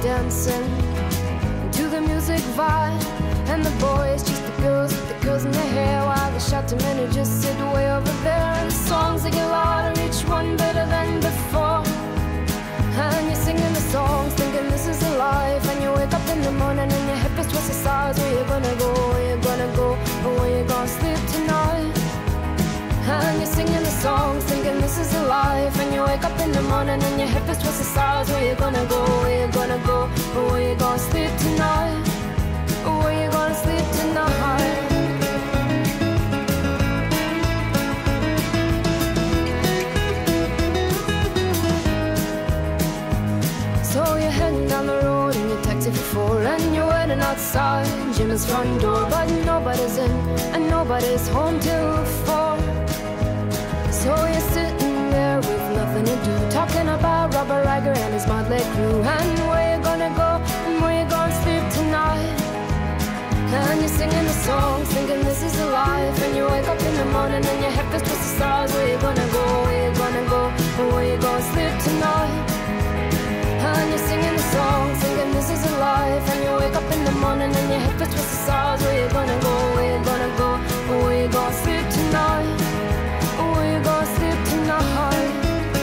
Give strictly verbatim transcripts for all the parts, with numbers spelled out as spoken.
dancing to the music vibe. And the boys chase the girls with the girls in their hair, while the shouting men who just sit way over there. And the songs they get louder, each one better than before. And you're singing the songs, thinking this is a life. And you wake up in the morning and your hip is twisted sides. Where you gonna go, where you gonna go, or where you gonna sleep tonight? And you're singing the songs, thinking this is a life. And you wake up in the morning and your hip is twisted sides. Where you gonna go, where you gonna go, or where you gonna sleep tonight? Or where you gonna sleep tonight? So you're heading down the road in your taxi for four, and you're waiting outside Jimmy's front door, but nobody's in and nobody's home till four. So you're sitting there with nothing to do, talking about Robert Riger and his motley crew, and where you gonna go and where you gonna sleep tonight. And you're singing the songs, thinking this is a life. And you wake up in the morning and your head feels twisted stars. Where you gonna go, where you gonna go, or where you gonna sleep tonight? And you're singing the songs, thinking this is a life. And you wake up in the morning and your head feels twisted stars. Where you gonna go, where you gonna go, or where you gonna sleep tonight? Or where you gonna sleep tonight?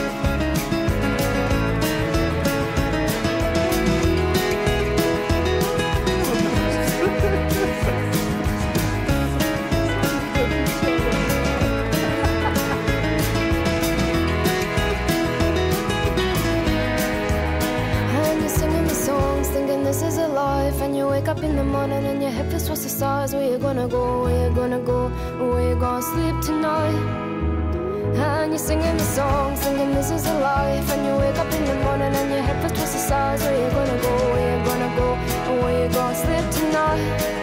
This is a life. And you wake up in the morning and your head feels towards the stars. Where you gonna go, where you gonna go, where you gonna sleep tonight? And you're singing the songs, thinking this is a life. And you wake up in the morning and your head feels towards the stars. Where you gonna go, where you gonna go, where you gonna sleep tonight?